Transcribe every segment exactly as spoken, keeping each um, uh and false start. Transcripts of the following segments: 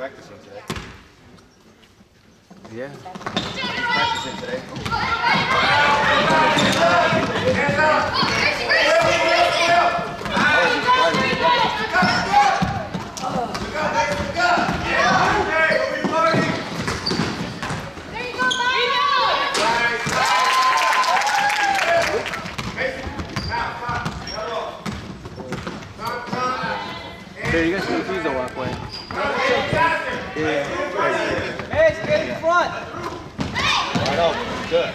practicing today. Yeah. Practicing today. There, you guys can use the walkway. Yeah. Hey, get in front. Right over. Good.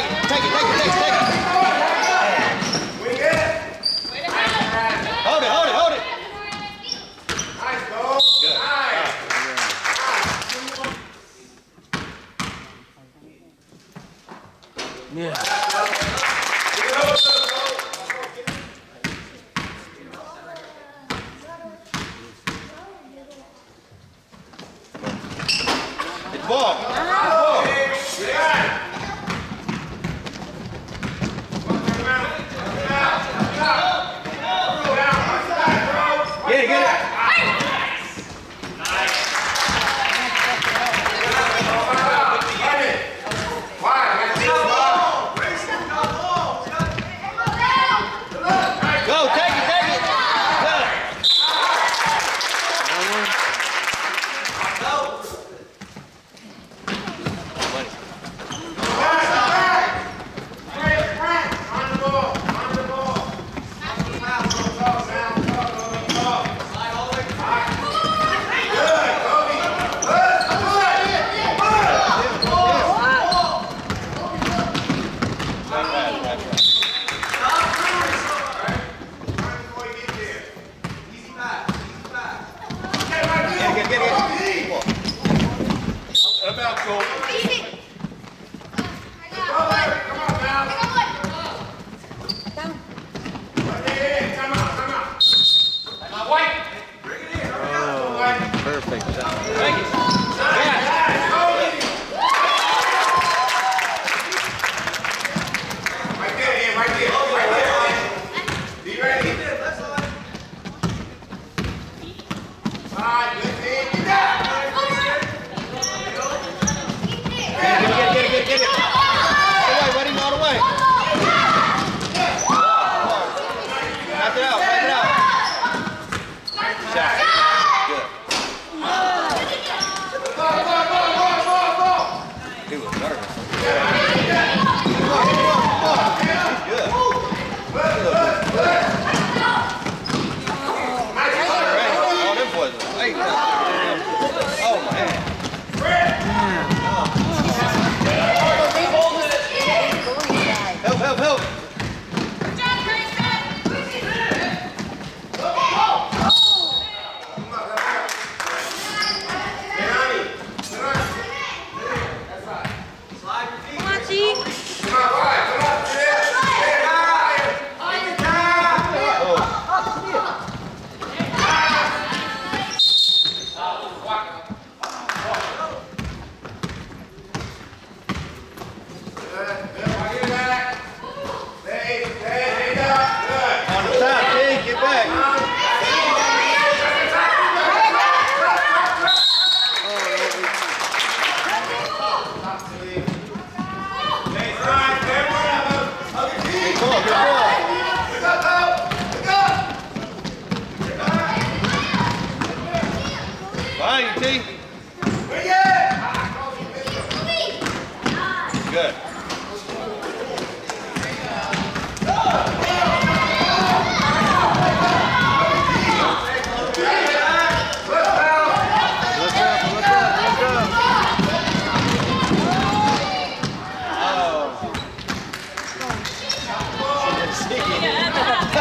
Hold it, hold it.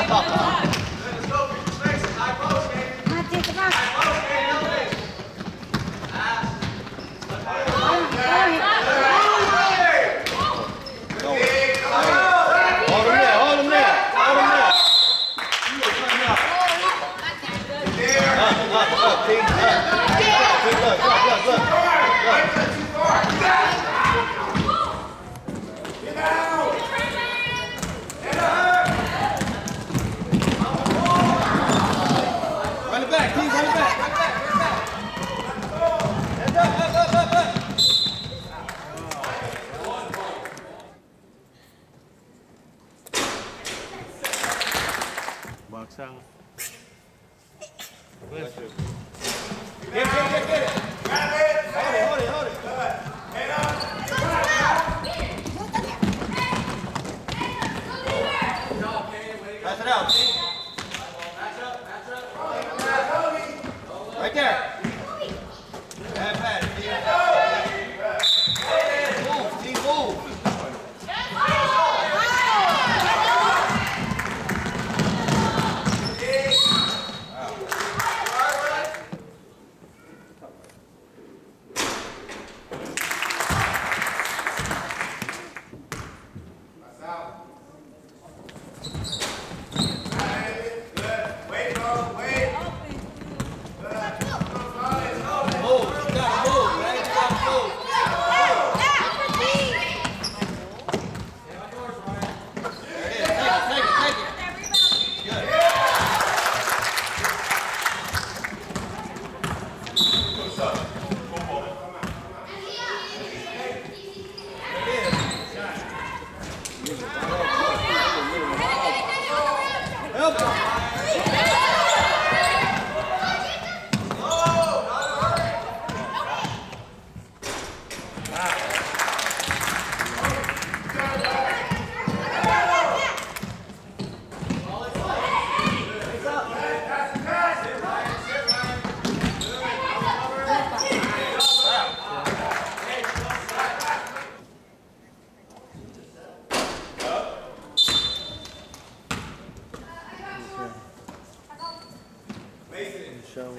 Box out. Bless you. Get it, get it, get it. Grab it. Hold it, hold it, hold it. Head up. Pass it out, see? Match up, match up. Right there. Bad pass, see? Move, see, move. Show.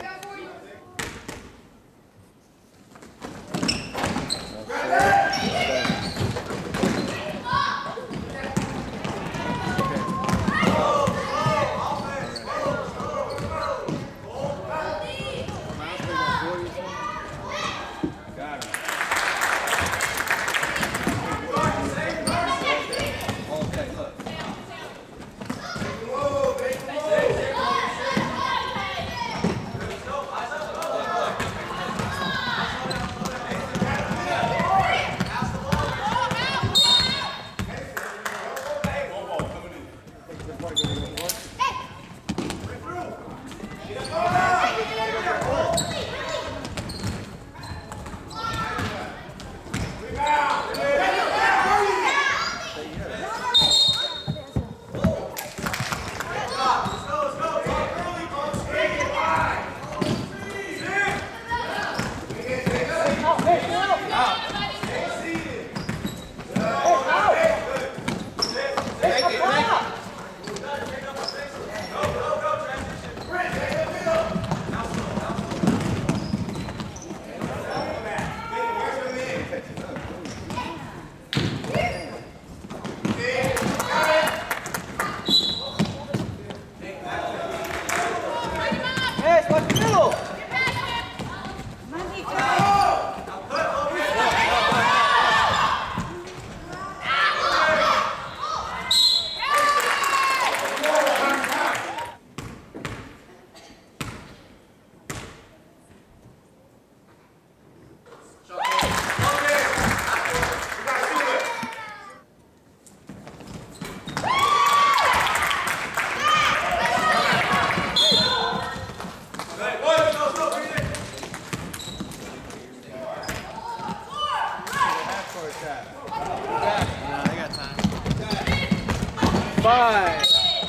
Five.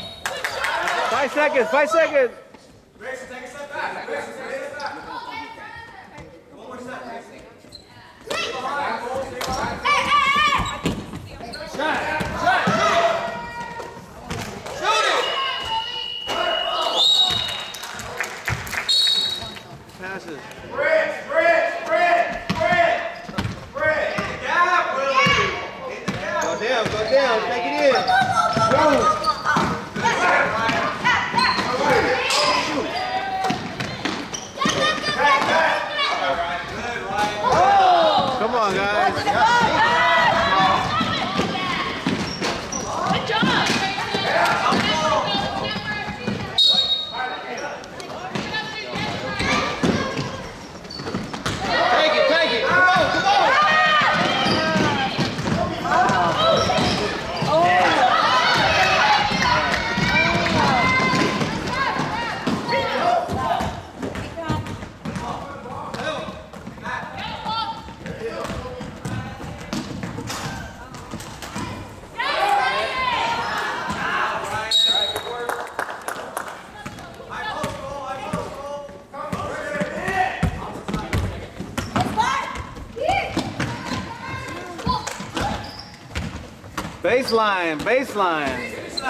Five seconds. Five seconds. Grayson, take a step back. Grayson, take a step back. One more step, Grayson. Stay behind. Stay behind. Shot. Shot. Shoot it. Shoot it. Baseline, baseline.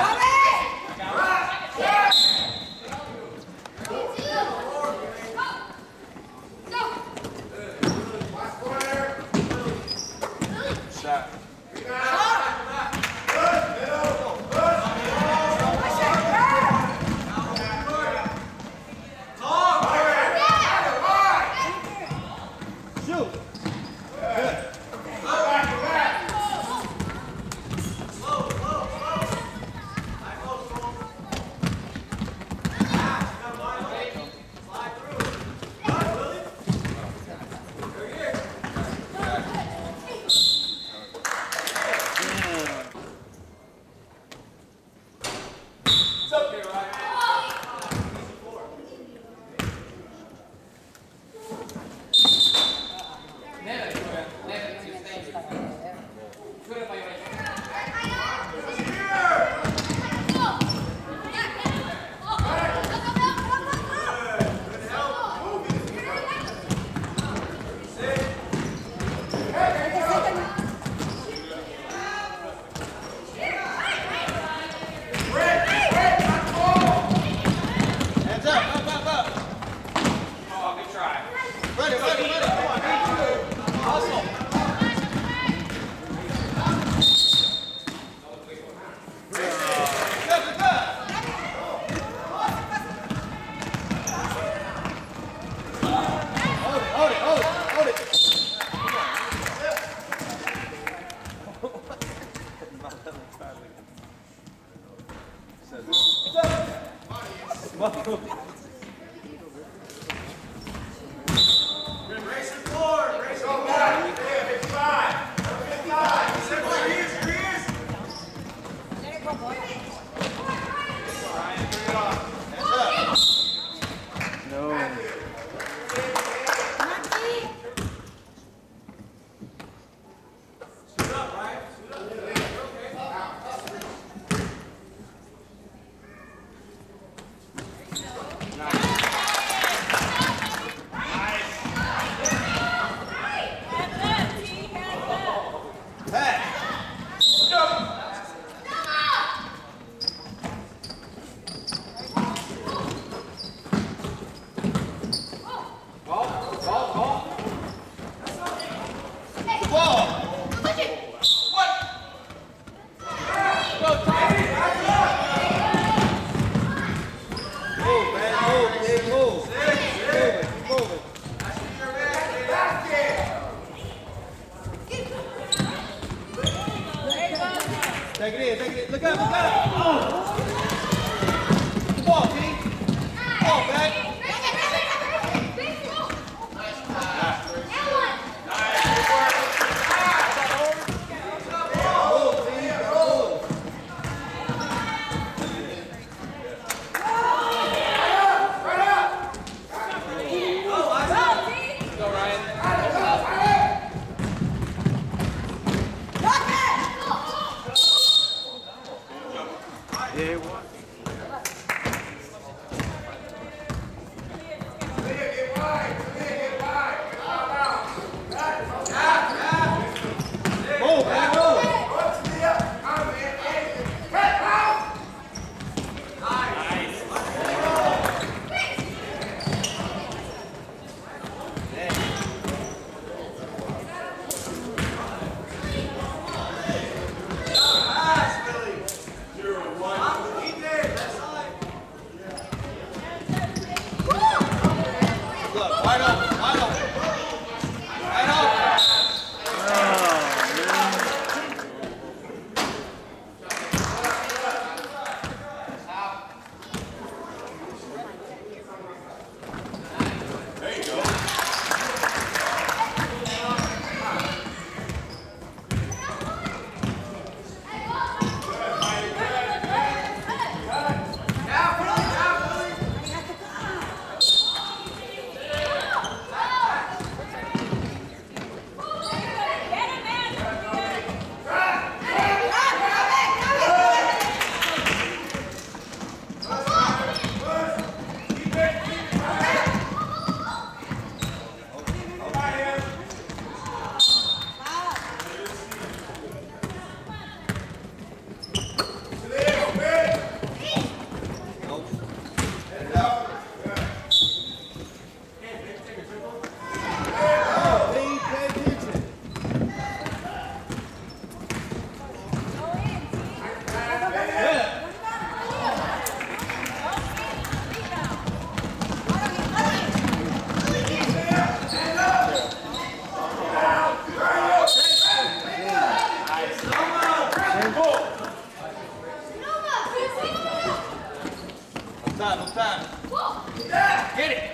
Take it in, take it in. Look out, look out. Oh. Come on, T. Come on, back. time, no time. Get it.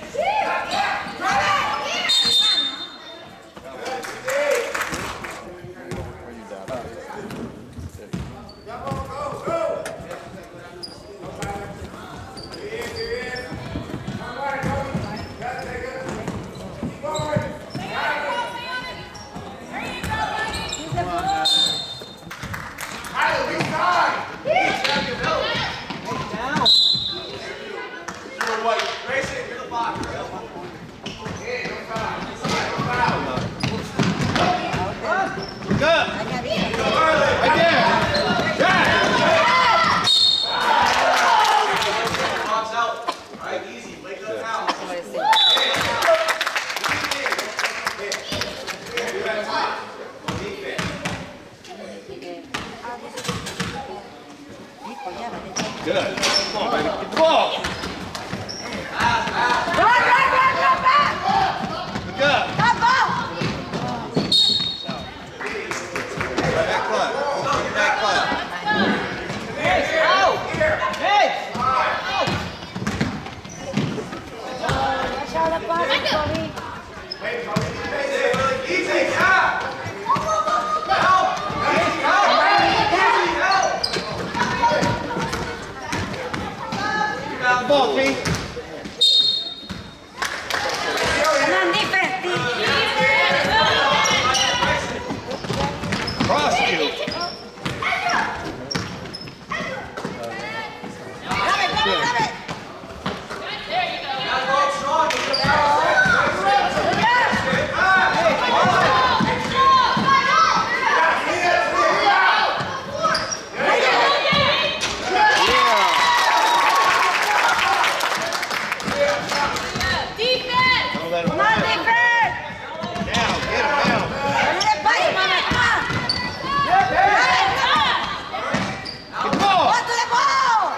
Good. Come on, baby. Get the ball. Run, run, run, run back. Good. That ball. Back clap. Back clap. Out. Hey. Watch out the ball, Tony. Easy, yeah! Ball, King. Come on, defense. Cross you. Grab it, grab it, grab it. Come on, defense. Down, get him down. Let it bite, mama. Come on. Grab it, come on. Get the ball. Go to the ball.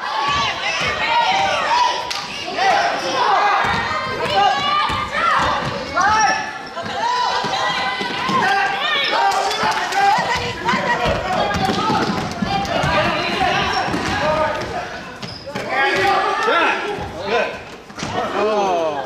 Shot. Good. Oh.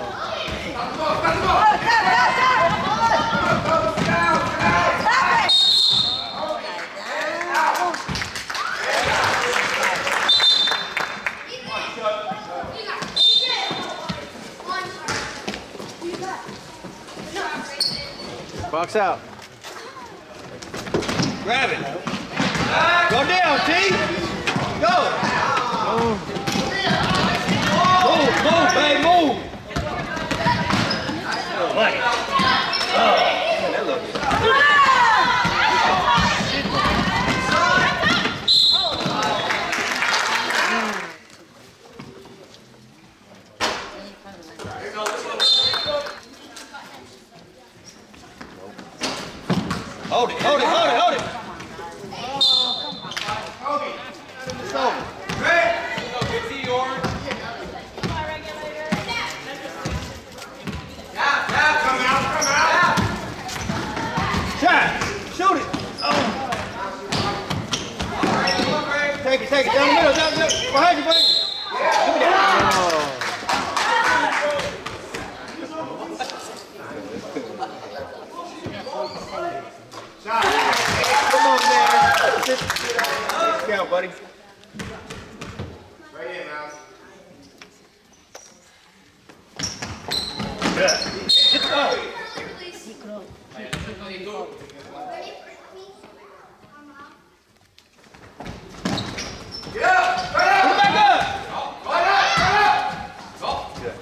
Box out. Grab it. Go down, T. Go. Move, move, babe, move. Like it. Oh, that looks good. Hold it, hold it, hold it, hold it. It's over. Good to you, Orange. Yeah, yeah, come out, come out. Shot. Shoot it. Oh. Take it, take it. Down the middle, down the middle. Behind you, buddy. Give me that. Oh. Come on, man. Let's count, buddy. Right in, Mouse. Good. Get the ball. Yeah, Put it back up. right up, right up. Go. Good.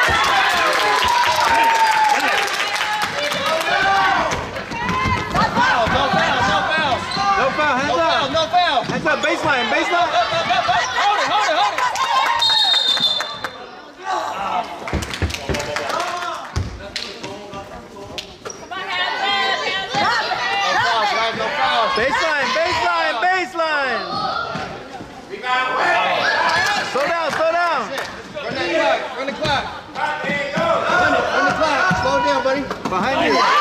No foul, no foul, no foul. No foul, hands No foul, up. no foul. Hands up, baseline, baseline. Up, up, up, up. Hold it, hold it, hold it. No fouls, Baseline, baseline, baseline. Rebound, wait. Slow down, slow down. run that clock, run the clock. There you go. Run it, run the clock. Slow down, buddy. Behind you.